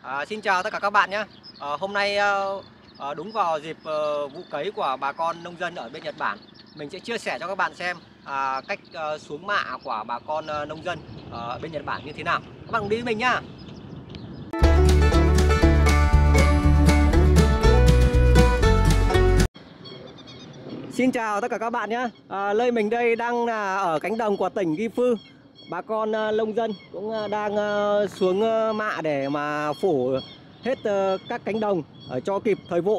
Xin chào tất cả các bạn nhé. Hôm nay đúng vào dịp vụ cấy của bà con nông dân ở bên Nhật Bản, mình sẽ chia sẻ cho các bạn xem cách xuống mạ của bà con nông dân ở bên Nhật Bản như thế nào. Các bạn cùng đi với mình nhá. Xin chào tất cả các bạn nhé. Nơi mình đây đang là ở cánh đồng của tỉnh Gifu. Bà con nông dân cũng đang xuống mạ để mà phủ hết các cánh đồng cho kịp thời vụ.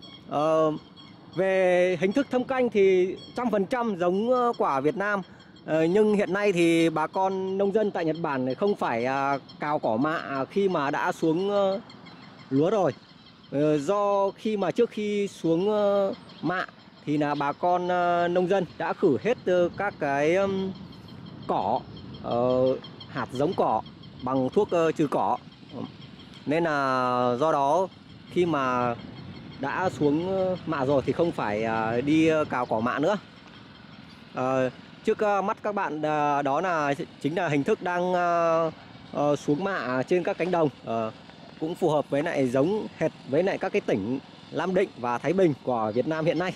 Về hình thức thâm canh thì 100% giống quả Việt Nam, nhưng hiện nay thì bà con nông dân tại Nhật Bản không phải cào cỏ mạ khi mà đã xuống lúa rồi. Do khi mà trước khi xuống mạ thì là bà con nông dân đã khử hết các cái cỏ, hạt giống cỏ bằng thuốc trừ cỏ, nên là do đó khi mà đã xuống mạ rồi thì không phải đi cào cỏ mạ nữa. Trước mắt các bạn đó là chính là hình thức đang xuống mạ trên các cánh đồng, cũng phù hợp với lại giống hệt với lại các cái tỉnh Nam Định và Thái Bình của Việt Nam hiện nay.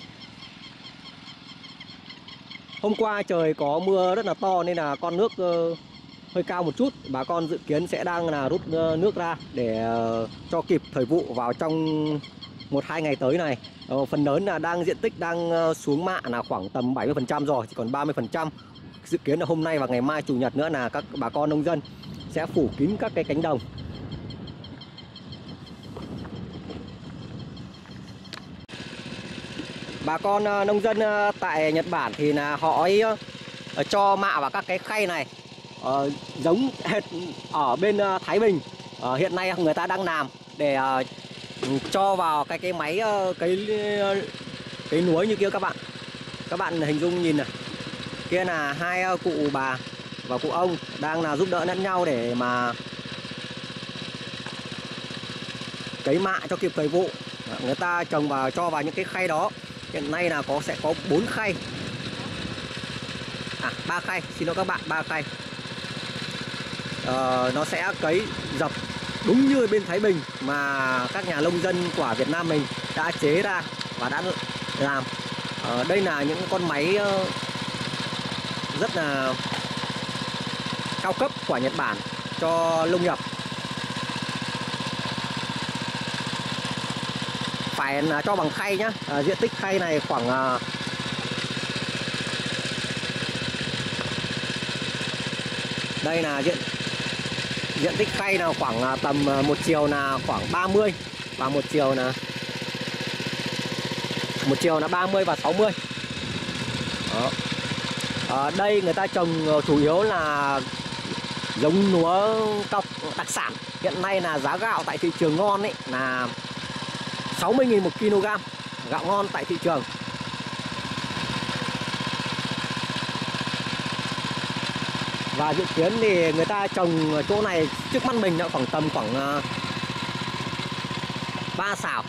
Hôm qua trời có mưa rất là to nên là con nước hơi cao một chút. Bà con dự kiến sẽ đang là rút nước ra để cho kịp thời vụ vào trong 1-2 ngày tới này. Phần lớn là diện tích đang xuống mạ là khoảng tầm 70% rồi, chỉ còn 30%. Dự kiến là hôm nay và ngày mai Chủ nhật nữa là các bà con nông dân sẽ phủ kín các cái cánh đồng. Bà con nông dân tại Nhật Bản thì là họ cho mạ vào các cái khay này, giống hệt ở bên Thái Bình. Hiện nay người ta đang làm để cho vào cái máy cấy lúa như kia các bạn. Các bạn hình dung nhìn này, kia là hai cụ bà và cụ ông đang là giúp đỡ lẫn nhau để mà cấy mạ cho kịp thời vụ. Người ta trồng vào, cho vào những cái khay đó. Hiện nay là sẽ có 4 khay, 3 khay, xin lỗi các bạn, 3 khay. Nó sẽ cấy dập đúng như bên Thái Bình mà các nhà nông dân của Việt Nam mình đã chế ra và đã làm. Đây là những con máy rất là cao cấp của Nhật Bản cho nông nghiệp. Phải là cho bằng khay nhá. Diện tích khay này khoảng đây là diện tích khay là khoảng tầm một chiều là khoảng 30 và một chiều là 30 và 60. Đó. Ở đây người ta trồng chủ yếu là giống lúa cọc đặc sản. Hiện nay là giá gạo tại thị trường ngon ấy là 60.000 một kg, gạo ngon tại thị trường. Và dự kiến thì người ta trồng chỗ này trước mắt mình đã khoảng 3 sào.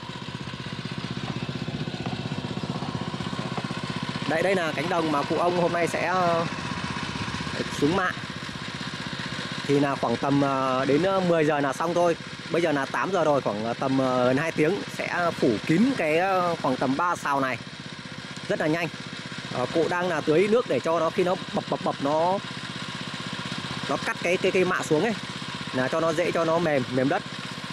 Đây là cánh đồng mà cụ ông hôm nay sẽ xuống mạ. Thì là khoảng tầm đến 10 giờ là xong thôi. Bây giờ là 8 giờ rồi, khoảng tầm 2 tiếng sẽ phủ kín cái khoảng tầm 3 sào này. Rất là nhanh. Cụ đang là tưới nước để cho nó khi nó bập nó cắt cái cây mạ xuống ấy, là cho nó dễ, cho nó mềm đất.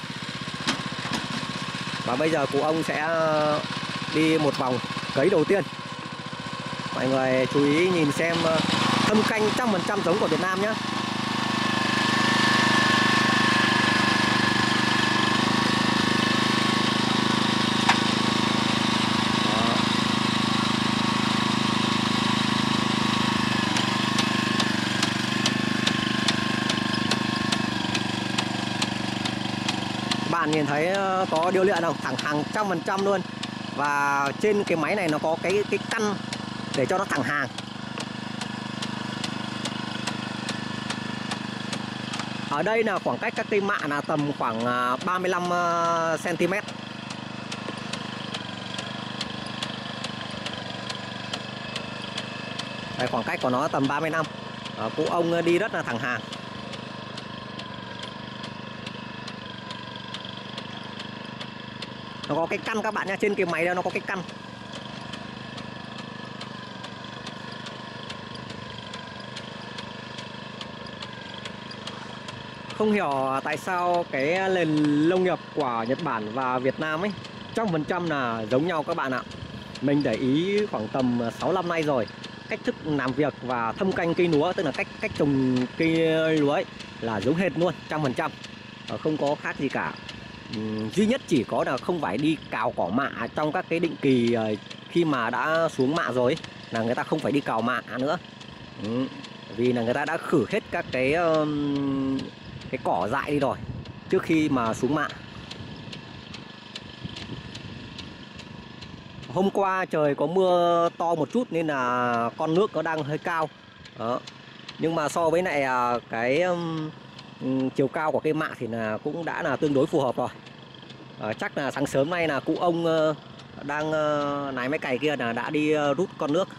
Và bây giờ cụ ông sẽ đi một vòng cấy đầu tiên. Mọi người chú ý nhìn xem thâm canh 100% giống của Việt Nam nhé. Bạn nhìn thấy có điêu luyện không? Thẳng hàng 100% luôn. Và trên cái máy này nó có cái căn để cho nó thẳng hàng. Ở đây là khoảng cách các cây mạ là tầm khoảng 35 cm. Đây, khoảng cách của nó tầm 35. Cụ ông đi rất là thẳng hàng. Nó có cái căn các bạn nha, trên cái máy đó nó có cái căn. Không hiểu tại sao cái nền nông nghiệp của Nhật Bản và Việt Nam ấy 100% là giống nhau các bạn ạ. Mình để ý khoảng tầm 6 năm nay rồi. Cách thức làm việc và thâm canh cây lúa, tức là cách trồng cây lúa ấy, là giống hệt luôn, 100%. Không có khác gì cả. Duy nhất chỉ có là không phải đi cào cỏ mạ trong các cái định kỳ khi mà đã xuống mạ rồi ấy, là người ta không phải đi cào mạ nữa. Vì là người ta đã khử hết các cái cỏ dại đi rồi trước khi mà xuống mạ. Hôm qua trời có mưa to một chút nên là con nước nó đang hơi cao đó. Nhưng mà so với lại cái chiều cao của cây mạ thì là cũng đã là tương đối phù hợp rồi. Chắc là sáng sớm nay là cụ ông đang lái máy cày kia là đã đi rút con nước.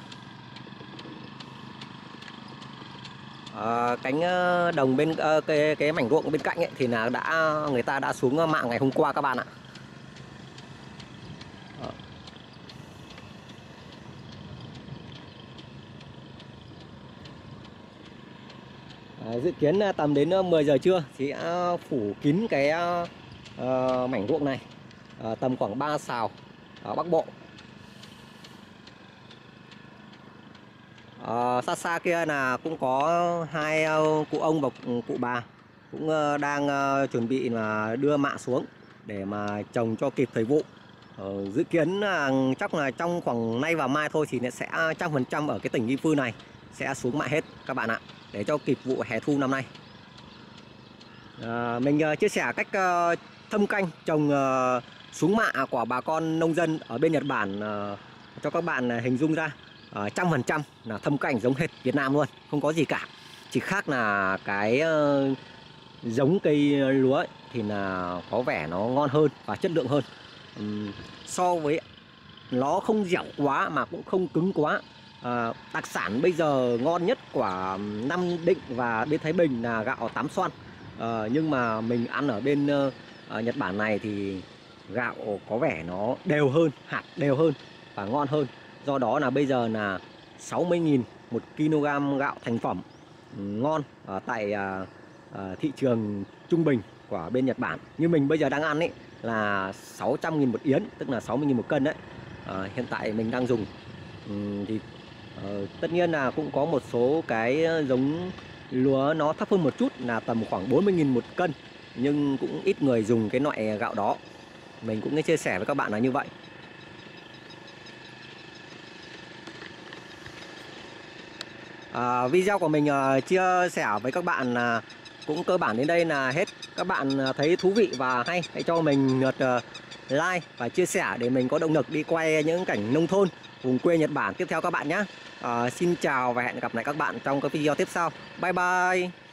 Cánh đồng bên cái mảnh ruộng bên cạnh ấy thì là người ta đã xuống mạ ngày hôm qua các bạn ạ. Dự kiến tầm đến 10 giờ trưa thì phủ kín cái mảnh ruộng này, tầm khoảng 3 sào ở Bắc Bộ. Xa xa kia là cũng có hai cụ ông và cụ bà cũng đang chuẩn bị là đưa mạ xuống để mà trồng cho kịp thời vụ. Dự kiến là chắc là trong khoảng nay và mai thôi thì sẽ 100% ở cái tỉnh Ghi Phư này sẽ xuống mạ hết các bạn ạ, để cho kịp vụ hè thu năm nay. Mình chia sẻ cách thâm canh trồng xuống mạ của bà con nông dân ở bên Nhật Bản cho các bạn hình dung ra. 100% là thâm canh giống hệt Việt Nam luôn, không có gì cả. Chỉ khác là cái giống cây lúa ấy, thì là có vẻ nó ngon hơn và chất lượng hơn. So với nó không dẻo quá mà cũng không cứng quá. Đặc sản bây giờ ngon nhất của Nam Định và bên Thái Bình là gạo tám xoan. Nhưng mà mình ăn ở bên Nhật Bản này thì gạo có vẻ nó đều hơn, hạt đều hơn và ngon hơn. Do đó là bây giờ là 60.000 một kg gạo thành phẩm ngon tại thị trường trung bình của bên Nhật Bản. Như mình bây giờ đang ăn ấy là 600.000 một yến, tức là 60.000 một cân đấy. Hiện tại mình đang dùng thì tất nhiên là cũng có một số cái giống lúa nó thấp hơn một chút, là tầm khoảng 40.000 một cân, nhưng cũng ít người dùng cái loại gạo đó. Mình cũng chia sẻ với các bạn là như vậy. Video của mình chia sẻ với các bạn cũng cơ bản đến đây là hết. Các bạn thấy thú vị và hay, hãy cho mình lượt like và chia sẻ để mình có động lực đi quay những cảnh nông thôn vùng quê Nhật Bản tiếp theo các bạn nhé. Xin chào và hẹn gặp lại các bạn trong các video tiếp sau. Bye bye.